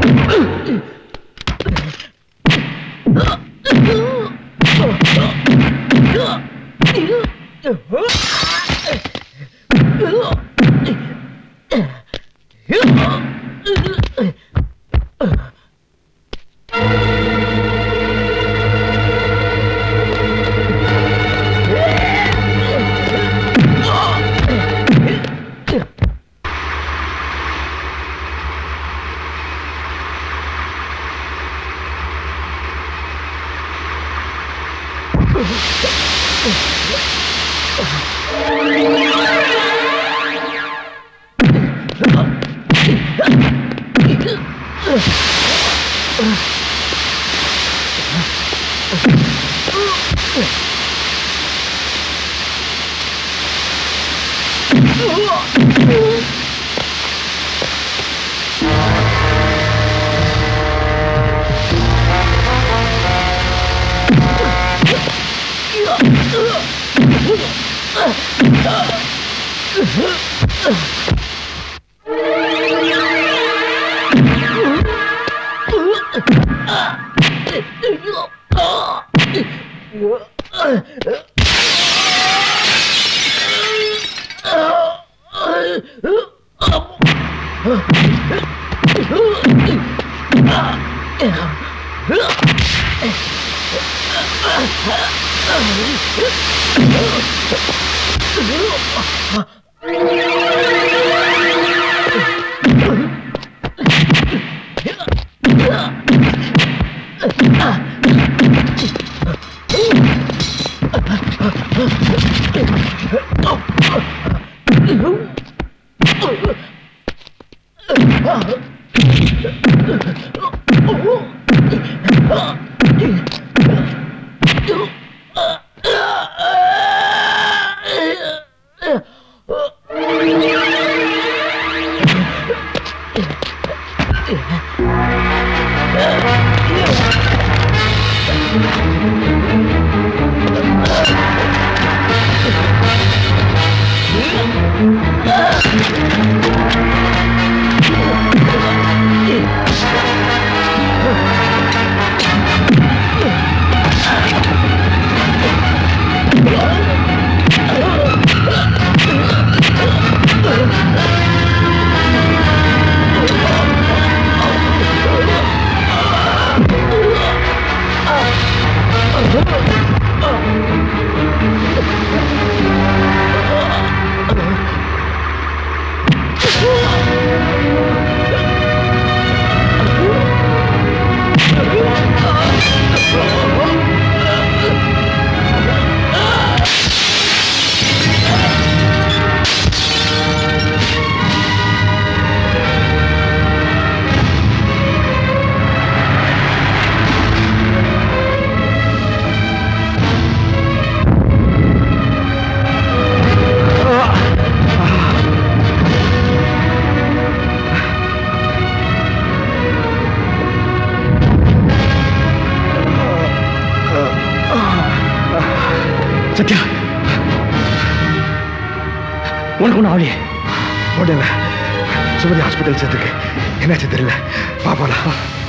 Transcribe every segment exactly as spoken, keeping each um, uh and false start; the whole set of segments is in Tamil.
சத்யா, உனக்கு ஒன்றும் ஆகலையே? ஒன்றும் சுமதி ஹாஸ்பிட்டல் சேர்த்துருக்கு. என்னாச்சு தெரியல. பாப்பாலாம்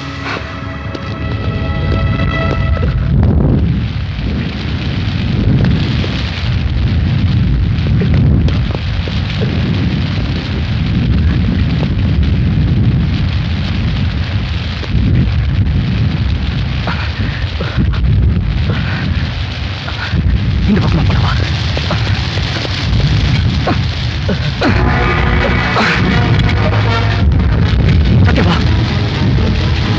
இந்த பக்கம் போனவா? சத்யவா,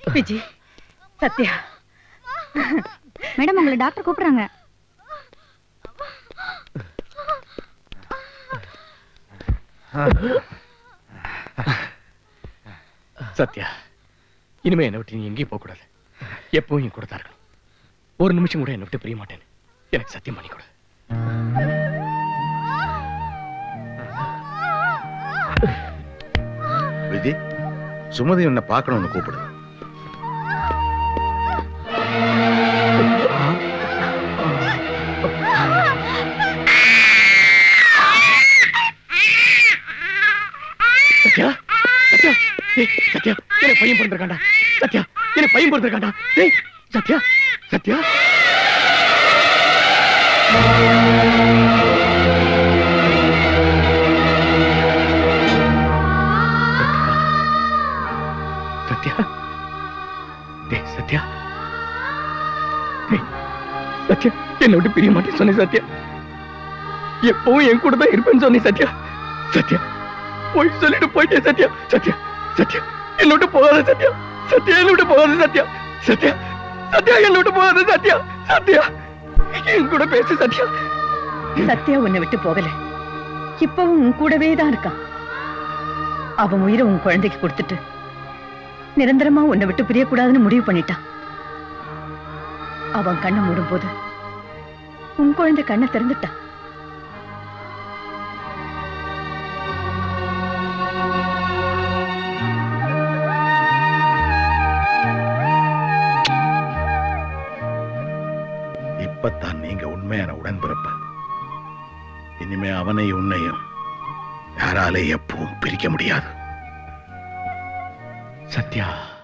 விஜி, சத்யா. மேடம் உங்களை டாக்டர் கூப்பிடுறாங்க. சத்யா, இனிமே என்னை விட்டு நீ எங்கேயும் போக கூடாது. எப்பவும் என் கூட தான் இருக்கணும். ஒரு நிமிஷம் கூட என்னை விட்டு பிரிய மாட்டேன்னு எனக்கு சத்தியம் பண்ணி கொடு. விஜி, சுமதி உன்னை பார்க்கணும்னு கூப்பிடு. சத்யா, சத்யா, ஏய் சத்யா, என்ன பையன் பிறந்திருக்காண்டா. சத்யா, என்ன பையன் பிறந்திருக்காண்டா. ஏய் சத்யா, சத்யா. சத்யா, டேய் சத்யா, டேய் சத்யா, என்னை விட்டு பிரிய மாட்டேன்னு சொன்னேன் சத்யா. எப்பவும் என் கூட தான் இருப்பேன்னு சொன்னேன் சத்யா. சத்யா, போய் சொல்லிட்டு போயிட்டேன் சத்யா. சத்யா, சத்யா, என்ன விட்டு போகாத சத்யா. சத்யா, என்ன விட்டு போகாத சத்யா. சத்யா, சத்யா, என்ன விட்டு போகாத சத்யா. சத்யா, என் கூட பேசு சத்யா. சத்யா உன்னை விட்டு போகல, இப்பவும் உன் கூடவே தான் இருக்கான். அவன் உயிரை உன் குழந்தைக்கு கொடுத்துட்டு நிரந்தரமா உன்னை விட்டு பிரியக்கூடாதுன்னு முடிவு பண்ணிட்டான். அவன் கண்ணை மூடும் போது உன் குழந்தை கண்ணை திறந்துட்டான். இப்பத்தான் நீங்க உண்மையான உடன்பிறப்பு. இனிமே அவனை உன்னையும் யாராலே எப்பவும் பிரிக்க முடியாது. சத்யா.